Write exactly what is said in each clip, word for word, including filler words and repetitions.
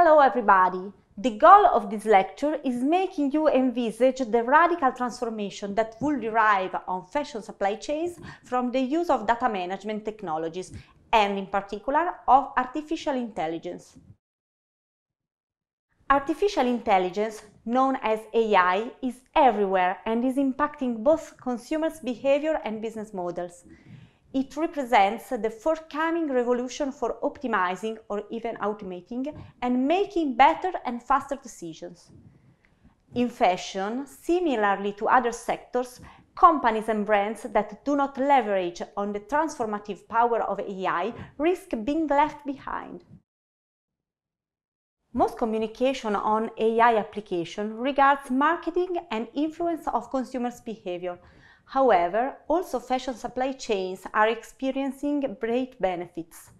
Hello everybody! The goal of this lecture is making you envisage the radical transformation that will derive on fashion supply chains from the use of data management technologies and in particular of artificial intelligence. Artificial intelligence, known as A I, is everywhere and is impacting both consumers' behavior and business models. It represents the forthcoming revolution for optimizing or even automating and making better and faster decisions. In fashion, similarly to other sectors, companies and brands that do not leverage on the transformative power of A I risk being left behind. Most communication on A I application regards marketing and influence of consumers' behavior. However, also fashion supply chains are experiencing great benefits.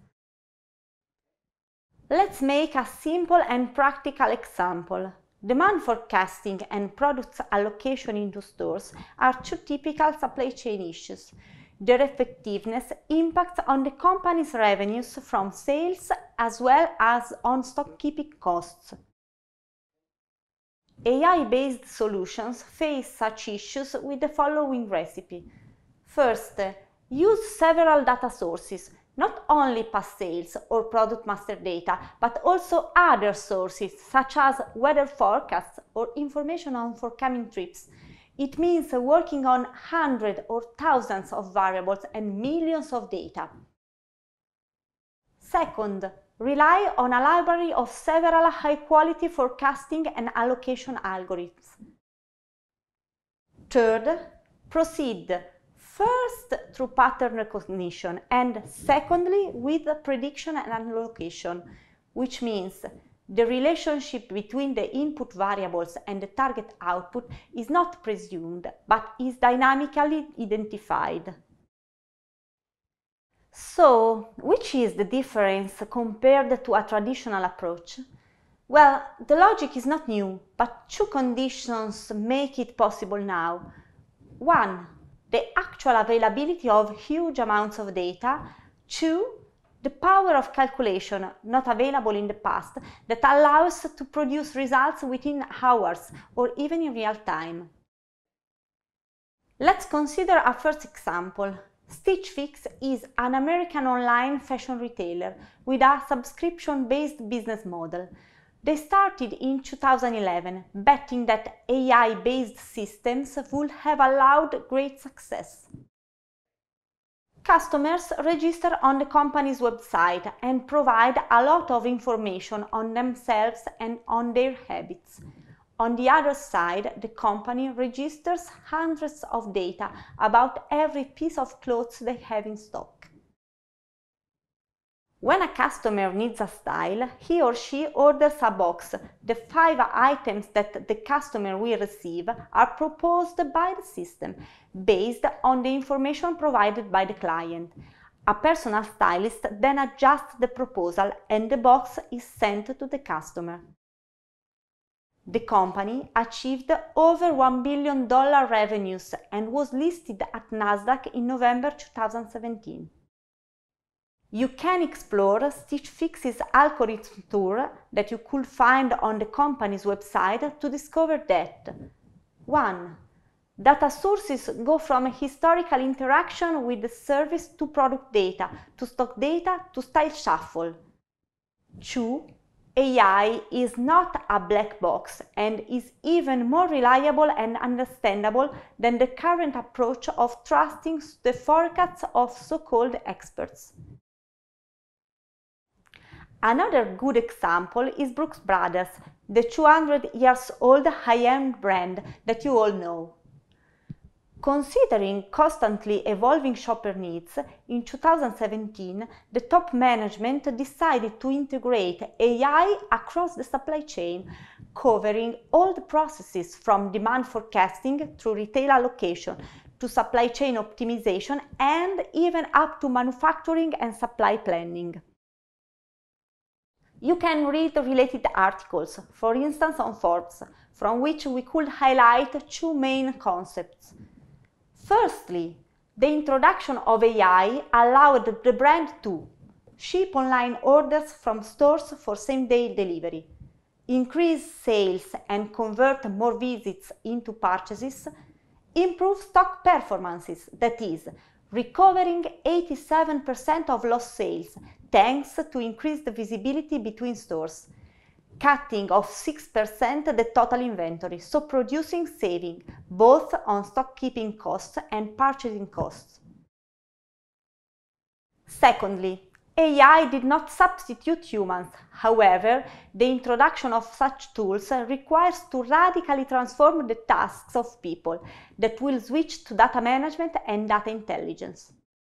Let's make a simple and practical example. Demand forecasting and products allocation into stores are two typical supply chain issues. Their effectiveness impacts on the company's revenues from sales as well as on stock keeping costs. A I-based solutions face such issues with the following recipe. First, use several data sources, not only past sales or product master data, but also other sources such as weather forecasts or information on forthcoming trips. It means working on hundreds or thousands of variables and millions of data. Second, rely on a library of several high-quality forecasting and allocation algorithms. Third, proceed first through pattern recognition and secondly with prediction and allocation, which means the relationship between the input variables and the target output is not presumed, but is dynamically identified. So, which is the difference compared to a traditional approach? Well, the logic is not new, but two conditions make it possible now. One, the actual availability of huge amounts of data. Two, the power of calculation, not available in the past, that allows to produce results within hours or even in real time. Let's consider a first example. Stitch Fix is an American online fashion retailer with a subscription-based business model. They started in two thousand eleven, betting that A I-based systems would have allowed great success. Customers register on the company's website and provide a lot of information on themselves and on their habits. On the other side, the company registers hundreds of data about every piece of clothes they have in stock. When a customer needs a style, he or she orders a box. The five items that the customer will receive are proposed by the system, based on the information provided by the client. A personal stylist then adjusts the proposal and the box is sent to the customer. The company achieved over one billion dollars revenues and was listed at Nasdaq in November two thousand seventeen. You can explore Stitch Fix's algorithm tour that you could find on the company's website to discover that one. Data sources go from historical interaction with the service to product data, to stock data, to style shuffle. two. A I is not a black box and is even more reliable and understandable than the current approach of trusting the forecasts of so-called experts. Another good example is Brooks Brothers, the two hundred years old high-end brand that you all know. Considering constantly evolving shopper needs, in two thousand seventeen, the top management decided to integrate A I across the supply chain, covering all the processes from demand forecasting through retail allocation to supply chain optimization and even up to manufacturing and supply planning. You can read related articles, for instance on Forbes, from which we could highlight two main concepts. Firstly, the introduction of A I allowed the brand to ship online orders from stores for same-day delivery, increase sales and convert more visits into purchases, improve stock performances, that is, recovering eighty-seven percent of lost sales thanks to increased visibility between stores, cutting off six percent the total inventory, so producing saving both on stock keeping costs and purchasing costs. Secondly, A I did not substitute humans. However, the introduction of such tools requires to radically transform the tasks of people that will switch to data management and data intelligence.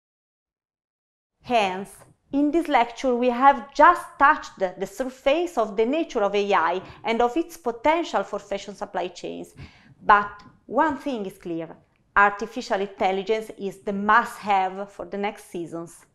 Hence, in this lecture we have just touched the surface of the nature of A I and of its potential for fashion supply chains. But one thing is clear: artificial intelligence is the must-have for the next seasons.